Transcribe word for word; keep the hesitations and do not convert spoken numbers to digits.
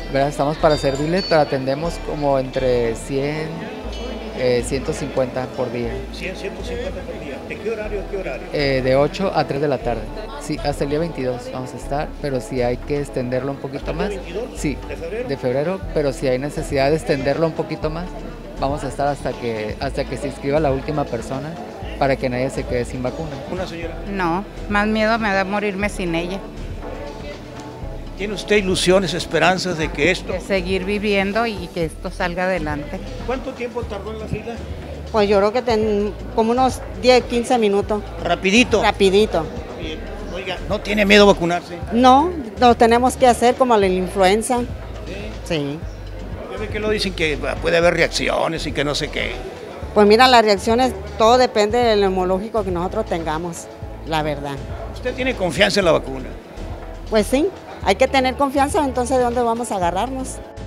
¿verdad? Estamos para servirles, pero atendemos como entre cien, eh, ciento cincuenta por día. cien, ciento cincuenta por día. ¿De qué horario a qué horario? Eh, de ocho a tres de la tarde. Sí, hasta el día veintidós vamos a estar, pero si hay que extenderlo un poquito ¿Hasta el más. día veintidós Sí, de febrero? de febrero, pero si hay necesidad de extenderlo un poquito más, vamos a estar hasta que, hasta que se inscriba la última persona para que nadie se quede sin vacuna. Una señora. No, más miedo me da morirme sin ella, ¿Tiene usted ilusiones, esperanzas de que esto... de seguir viviendo y que esto salga adelante. ¿Cuánto tiempo tardó en la fila? Pues yo creo que ten, como unos diez, quince minutos, Rapidito. rapidito. Bien. Oiga, ¿no tiene miedo vacunarse? No, lo tenemos que hacer como la influenza. Sí. Ya ve que lo dicen que puede haber reacciones y que no sé qué. Pues mira, las reacciones, todo depende del neumológico que nosotros tengamos, la verdad. ¿Usted tiene confianza en la vacuna? Pues sí, hay que tener confianza, entonces ¿de dónde vamos a agarrarnos?